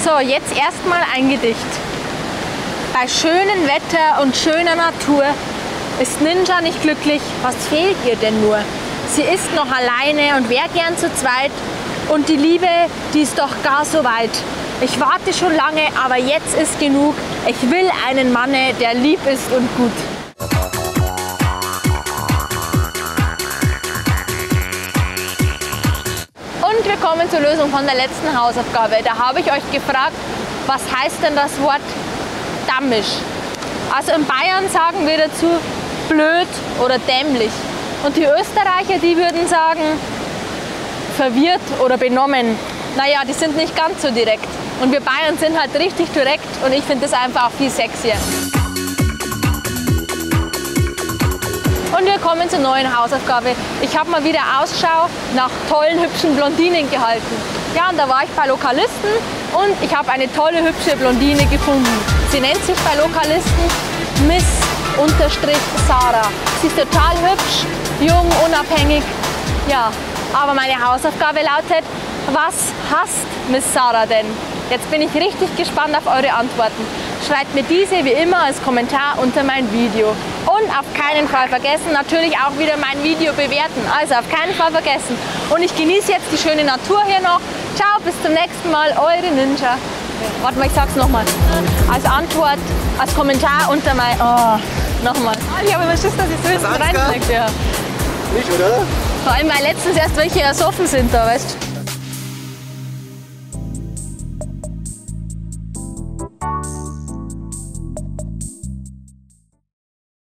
So, jetzt erstmal ein Gedicht. Bei schönem Wetter und schöner Natur ist Ninja nicht glücklich, was fehlt ihr denn nur? Sie ist noch alleine und wär gern zu zweit und die Liebe, die ist doch gar so weit. Ich warte schon lange, aber jetzt ist genug. Ich will einen Mann, der lieb ist und gut. Und wir kommen zur Lösung von der letzten Hausaufgabe. Da habe ich euch gefragt, was heißt denn das Wort dammisch? Also in Bayern sagen wir dazu blöd oder dämlich. Und die Österreicher, die würden sagen verwirrt oder benommen. Naja, die sind nicht ganz so direkt. Und wir Bayern sind halt richtig direkt und ich finde das einfach auch viel sexier. Und wir kommen zur neuen Hausaufgabe. Ich habe mal wieder Ausschau nach tollen, hübschen Blondinen gehalten. Ja, und da war ich bei Lokalisten und ich habe eine tolle, hübsche Blondine gefunden. Sie nennt sich bei Lokalisten Miss_Sarah. Sie ist total hübsch, jung, unabhängig. Ja, aber meine Hausaufgabe lautet, was hasst Miss Sarah denn? Jetzt bin ich richtig gespannt auf eure Antworten. Schreibt mir diese wie immer als Kommentar unter mein Video. Und auf keinen Fall vergessen, natürlich auch wieder mein Video bewerten. Also auf keinen Fall vergessen. Und ich genieße jetzt die schöne Natur hier noch. Ciao, bis zum nächsten Mal, eure Ninja. Warte mal, ich sag's nochmal. Als Antwort, als Kommentar unter mein... Oh, nochmal. Ich habe immer Schiss, dass ich so jetzt reinschmeckt. Ja. Nicht, oder? Vor allem, weil letztens erst welche ersoffen sind da, weißt du?